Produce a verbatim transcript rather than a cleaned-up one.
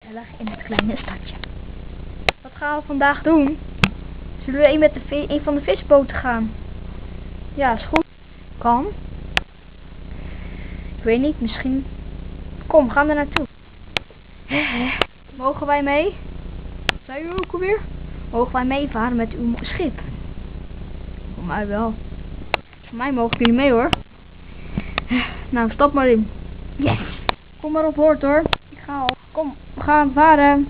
gezellig in het kleine stadje. Wat gaan we vandaag doen? Zullen we een, met de vi een van de visboten gaan? Ja, is goed. Kan. Ik weet niet, misschien... Kom, we gaan er naartoe. Mogen wij mee? Zijn jullie ook alweer? Mogen wij meevaren met uw schip? Voor mij wel. Voor mij mogen jullie mee hoor. Nou, stap maar in. Yes. Kom maar op boord hoor. Ik ga al. Kom, we gaan varen.